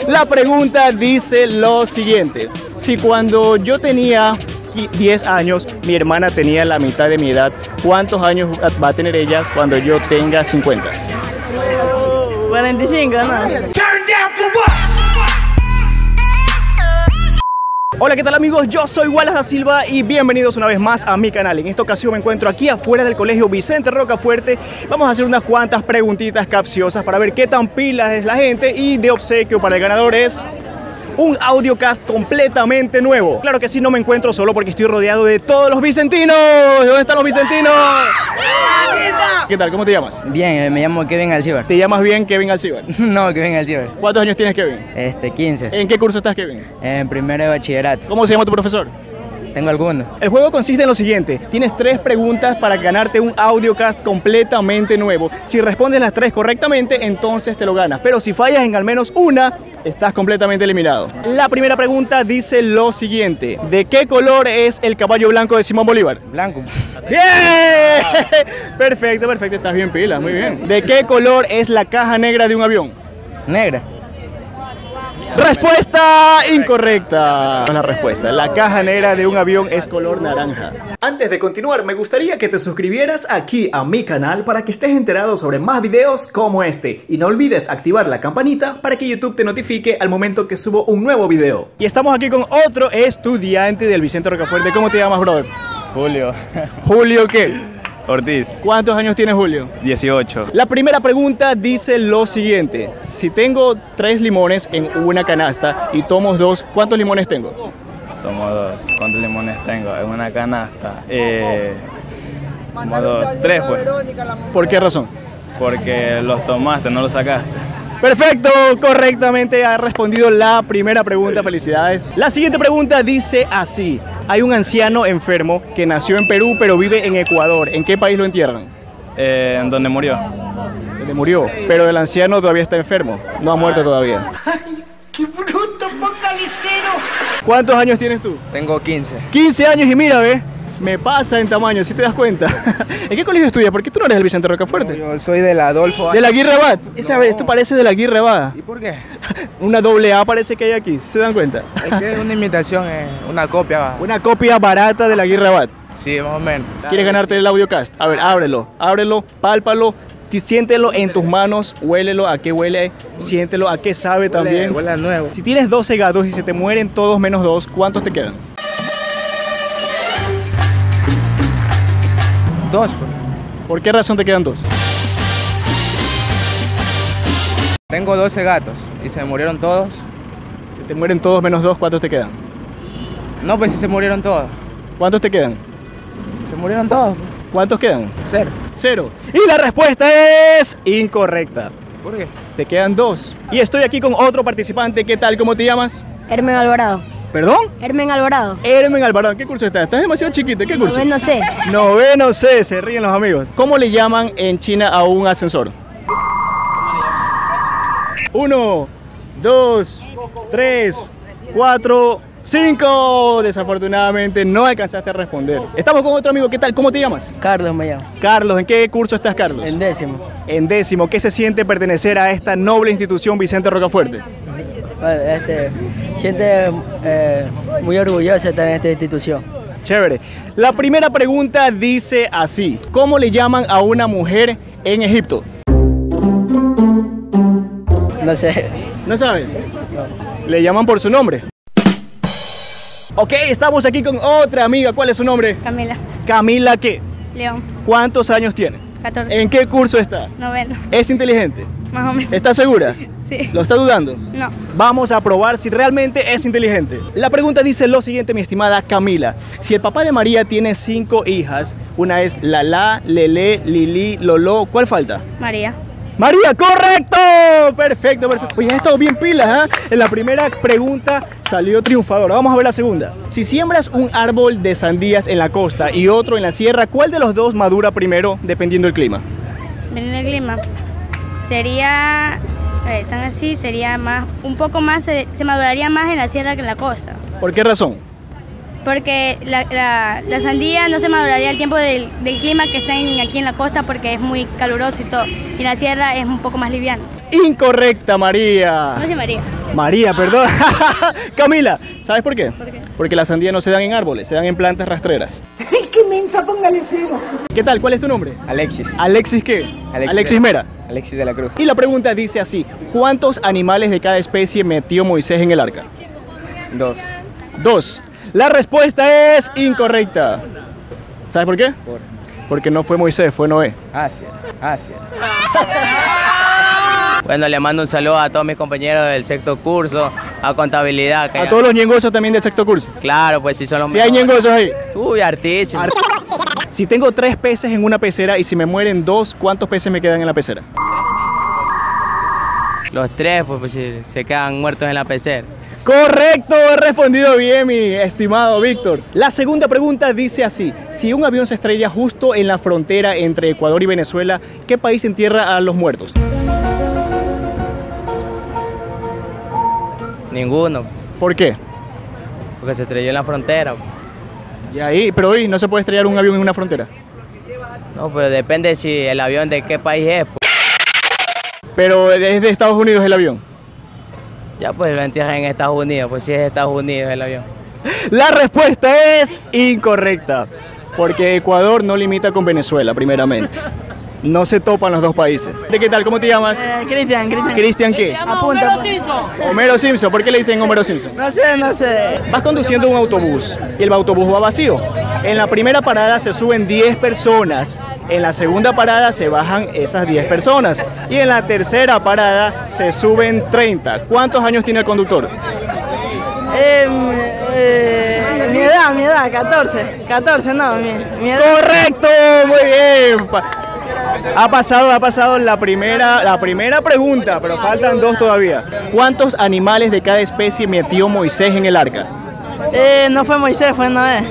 La pregunta dice lo siguiente. Si cuando yo tenía 10 años, mi hermana tenía la mitad de mi edad, ¿cuántos años va a tener ella cuando yo tenga 50? 45, ¿no? Hola, ¿qué tal amigos? Yo soy Wallace da Silva y bienvenidos una vez más a mi canal. En esta ocasión me encuentro aquí afuera del Colegio Vicente Rocafuerte. Vamos a hacer unas cuantas preguntitas capciosas para ver qué tan pilas es la gente, y de obsequio para el ganador es un audiocast completamente nuevo. Claro que sí, no me encuentro solo porque estoy rodeado de todos los vicentinos. ¿Dónde están los vicentinos? ¿Qué tal? ¿Cómo te llamas? Bien, me llamo Kevin Alcibar. ¿Te llamas bien Kevin Alcibar? No, Kevin Alcibar. ¿Cuántos años tienes, Kevin? 15. ¿En qué curso estás, Kevin? En primero de bachillerato. ¿Cómo se llama tu profesor? Tengo algunos. El juego consiste en lo siguiente: tienes 3 preguntas para ganarte un audiocast completamente nuevo. Si respondes las 3 correctamente, entonces te lo ganas, pero si fallas en al menos una, estás completamente eliminado. La primera pregunta dice lo siguiente: ¿de qué color es el caballo blanco de Simón Bolívar? Blanco. ¡Bien! Perfecto, perfecto, estás bien pila, muy bien. ¿De qué color es la caja negra de un avión? Negra. Respuesta incorrecta. La respuesta: la caja negra de un avión es color naranja. Antes de continuar, me gustaría que te suscribieras aquí a mi canal para que estés enterado sobre más videos como este. Y no olvides activar la campanita para que YouTube te notifique al momento que subo un nuevo video. Y estamos aquí con otro estudiante del Vicente Rocafuerte. ¿Cómo te llamas, brother? Julio. ¿Julio qué? Ortiz. ¿Cuántos años tienes, Julio? 18. La primera pregunta dice lo siguiente: si tengo 3 limones en una canasta y tomo 2, ¿cuántos limones tengo? Tomo 2. ¿Cuántos limones tengo en una canasta? Como 2. 3 pues. ¿Por qué razón? Porque los tomaste, no los sacaste. Perfecto, correctamente ha respondido la primera pregunta, felicidades. La siguiente pregunta dice así: hay un anciano enfermo que nació en Perú pero vive en Ecuador. ¿En qué país lo entierran? ¿En dónde murió? Donde murió, pero el anciano todavía está enfermo, no ha muerto todavía. ¡Ay, qué bruto, focalicero! ¿Cuántos años tienes tú? Tengo 15. 15 años y mira, ve, me pasa en tamaño, si te das cuenta. ¿En qué colegio estudias? ¿Por qué tú no eres del Vicente Rocafuerte? Yo soy del Adolfo. De la Aguirre Abad. Esto parece de la Aguirre Abad. ¿Y por qué? Una doble A parece que hay aquí, ¿se dan cuenta? Es que es una imitación, una copia. Una copia barata de la Aguirre Abad. Sí, más o menos. ¿Quieres ganarte el audiocast? A ver, ábrelo, pálpalo, siéntelo en tus manos, huélelo, a qué huele, siéntelo, a qué sabe también. Huele a nuevo. Si tienes 12 gatos y se te mueren todos menos 2, ¿cuántos te quedan? 2, pues. ¿Por qué razón te quedan 2? Tengo 12 gatos y se murieron todos. Si te mueren todos menos 2, ¿cuántos te quedan? No, pues si se murieron todos. ¿Cuántos te quedan? Se murieron todos. ¿Cuántos quedan? 0. 0. Y la respuesta es incorrecta. ¿Por qué? Te quedan 2. Y estoy aquí con otro participante. ¿Qué tal? ¿Cómo te llamas? Hermen Alvarado. ¿Perdón? Hermen Alvarado. Hermen Alvarado. ¿En qué curso estás? Estás demasiado chiquito. ¿En qué curso? No sé. Noveno C, se ríen los amigos. ¿Cómo le llaman en China a un ascensor? 1, 2, 3, 4, 5. Desafortunadamente no alcanzaste a responder. Estamos con otro amigo. ¿Qué tal? ¿Cómo te llamas? Carlos me llamo. Carlos. ¿En qué curso estás, Carlos? En 10º. En 10º. ¿Qué se siente pertenecer a esta noble institución Vicente Rocafuerte? Siente muy orgulloso de estar en esta institución. Chévere. La primera pregunta dice así: ¿cómo le llaman a una mujer en Egipto? No sé. ¿No sabes? Le llaman por su nombre. Ok, estamos aquí con otra amiga. ¿Cuál es su nombre? Camila. Camila, ¿qué? León. ¿Cuántos años tiene? 14. ¿En qué curso está? Noveno. ¿Es inteligente? Más o menos. ¿Está segura? Sí. ¿Lo está dudando? No. Vamos a probar si realmente es inteligente. La pregunta dice lo siguiente, mi estimada Camila: si el papá de María tiene 5 hijas, una es Lala, Lele, Lili, Lolo, ¿cuál falta? María. María, correcto. Perfecto, perfecto. Oye, has estado bien pilas, ¿eh? En la primera pregunta salió triunfadora. Vamos a ver la segunda. Si siembras un árbol de sandías en la costa y otro en la sierra, ¿cuál de los dos madura primero dependiendo del clima? Dependiendo del clima. Sería... tan así, sería más... Un poco más... Se maduraría más en la sierra que en la costa. ¿Por qué razón? Porque la sandía no se maduraría al tiempo del clima que está aquí en la costa, porque es muy caluroso y todo. Y la sierra es un poco más liviana. Incorrecta, María. No sé, María. María, perdón. Camila, ¿sabes por qué? ¿Por qué? Porque las sandías no se dan en árboles, se dan en plantas rastreras. ¡Ay, qué mensa! Póngale cero. ¿Qué tal? ¿Cuál es tu nombre? Alexis. ¿Alexis qué? Alexis Mera. Alexis de la Cruz. Y la pregunta dice así, ¿cuántos animales de cada especie metió Moisés en el arca? 2. 2. La respuesta es incorrecta. ¿Sabes por qué? Porque no fue Moisés, fue Noé. Asia. Bueno, le mando un saludo a todos mis compañeros del sexto curso, a contabilidad. A todos los ñengosos también del sexto curso. Claro, pues sí son los Si hay ñengosos ahí. Uy, hartísimo. Si tengo 3 peces en una pecera y si me mueren 2, ¿cuántos peces me quedan en la pecera? Los 3, pues se quedan muertos en la pecera. Correcto, he respondido bien, mi estimado Víctor. La segunda pregunta dice así, si un avión se estrella justo en la frontera entre Ecuador y Venezuela, ¿qué país entierra a los muertos? Ninguno, ¿Por qué? porque se estrelló en la frontera. Y ahí, pero hoy no se puede estrellar un avión en una frontera. No, pero depende si el avión de qué país es. Pues. Pero es de Estados Unidos el avión. Ya pues lo entierran en Estados Unidos, pues si es de Estados Unidos el avión. La respuesta es incorrecta, porque Ecuador no limita con Venezuela, primeramente. No se topan los dos países. ¿De qué tal? ¿Cómo te llamas? Cristian. ¿Cristian qué? Apunta. Homero Simpson. ¿Por qué le dicen Homero Simpson? No sé. Vas conduciendo un autobús y el autobús va vacío. En la primera parada se suben 10 personas, en la segunda parada se bajan esas 10 personas y en la tercera parada se suben 30. ¿Cuántos años tiene el conductor? Mi edad, 14, no, mi edad. ¡Correcto! Muy bien. Ha pasado la primera pregunta, pero faltan 2 todavía. ¿Cuántos animales de cada especie metió Moisés en el arca? No fue Moisés, fue Noé.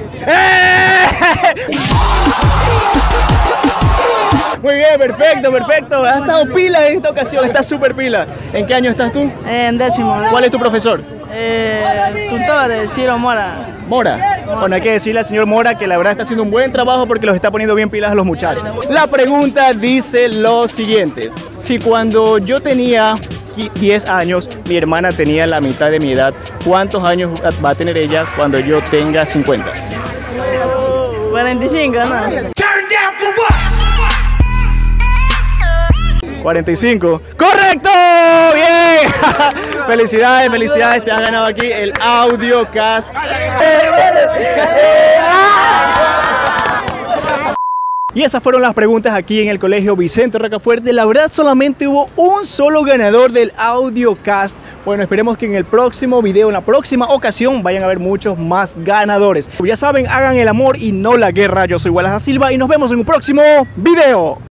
Muy bien, perfecto. Has estado pila en esta ocasión, estás súper pila. ¿En qué año estás tú? En 10º. ¿Cuál es tu profesor? Tutor, Ciro Mora. Mora. Bueno, hay que decirle al señor Mora que la verdad está haciendo un buen trabajo porque los está poniendo bien pilas a los muchachos. La pregunta dice lo siguiente. Si cuando yo tenía 10 años, mi hermana tenía la mitad de mi edad, ¿cuántos años va a tener ella cuando yo tenga 50? 45, ¿no? 45. ¡Correcto! ¡Bien! Felicidades, te has ganado aquí el AudioCast. Y esas fueron las preguntas aquí en el Colegio Vicente Rocafuerte. La verdad solamente hubo un solo ganador del AudioCast. Bueno, esperemos que en el próximo video, en la próxima ocasión, vayan a haber muchos más ganadores. Ya saben, hagan el amor y no la guerra. Yo soy Wallace da Silva y nos vemos en un próximo video.